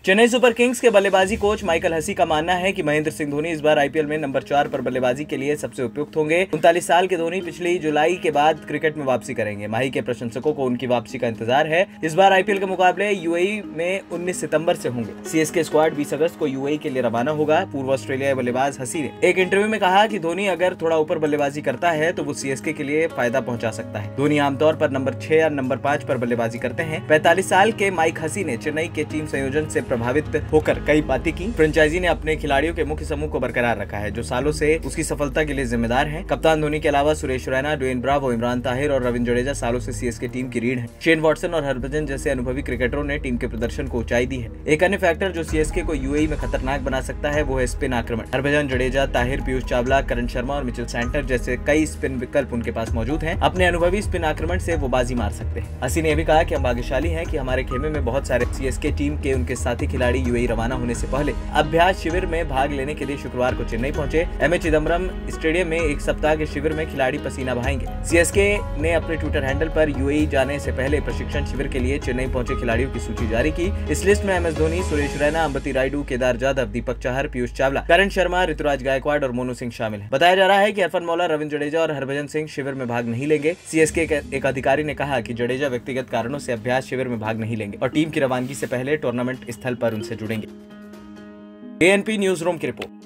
Chennai super Kings के बल्लेबाजी coach Michael Hussey का मानना है कि महेंद्र सिंह धोनी इस बार आईपीएल में नंबर 4 पर बल्लेबाजी के लिए सबसे उपयुक्त होंगे। 39 साल के धोनी पिछली जुलाई के बाद क्रिकेट में वापसी करेंगे। माही के प्रशंसकों को उनकी वापसी का इंतजार है। इस बार आईपीएल के मुकाबले यूएई में 19 सितंबर से होंगे। सीएसके स्क्वाड 20 अगस्त को यूएई के लिए रवाना होगा। पूर्व ऑस्ट्रेलियाई बल्लेबाज हसी ने एक इंटरव्यू में कहा कि धोनी अगर थोड़ा ऊपर बल्लेबाजी करता है तो वो सीएसके के लिए फायदा पहुंचा सकता है। धोनी आमतौर पर नंबर 6 या नंबर 5 पर बल्लेबाजी करते हैं। 45 साल के माइक हसी ने चेन्नई के टीम संयोजन से प्रभावित होकर कई बातें की। फ्रेंचाइजी ने अपने खिलाड़ियों के मुख्य समूह को बरकरार रखा है, जो सालों से उसकी सफलता के लिए जिम्मेदार हैं। कप्तान धोनी के अलावा सुरेश रैना, ड्वेन ब्रावो, इमरान ताहिर और रविंद्र जडेजा सालों से सीएसके टीम की रीढ़ हैं। शेन वॉटसन और हरभजन जैसे अनुभवी क्रिकेटरों ने टीम के प्रदर्शन को ऊंचाई दी है। एक अन्य फैक्टर जो सीएसके को यूएई में खतरनाक बना सकता है वो है स्पिन आक्रमण। हरभजन, जडेजा, ताहिर, पीयूष चावला, करण शर्मा और मिचेल सैंटनर जैसे कई स्पिन विकल्प उनके पास मौजूद हैं। अपने अनुभवी स्पिन आक्रमण से वो बाजी मार सकते हैं। हसी ने भी कहा कि हम भाग्यशाली हैं कि हमारे खेमे में बहुत सारे सीएसके टीम के उनके साथी खिलाड़ी यूएई रवाना होने से पहले अभ्यास शिविर में भाग लेने के लिए शुक्रवार को चेन्नई पहुंचे। एमए चिदम्बरम स्टेडियम में एक सप्ताह के शिविर में खिलाड़ी पसीना बहाएंगे। सीएसके ने अपने ट्विटर हैंडल पर यूएई जाने से पहले प्रशिक्षण शिविर के लिए चेन्नई पहुंचे खिलाड़ियों की सूची जारी की। इस लिस्ट में एमएस धोनी, सुरेश रैना, अंबती रायडू, केदार जाधव, दीपक चाहर, पीयूष चावला, करण शर्मा, ऋतुराज गायकवाड़ और मोनू सिंह शामिल हैं। बताया जा रहा है कि अरफन मौला, रविंद्र जडेजा और हरभजन सिंह शिविर में भाग नहीं लेंगे। सीएसके के एक अधिकारी ने कहा कि जडेजा व्यक्तिगत कारणों से अभ्यास शिविर में भाग नहीं लेंगे और टीम की रवानगी से पहले टूर्नामेंट स्थल पर उनसे जुड़ेंगे। एएनपी न्यूज रूम की रिपोर्ट।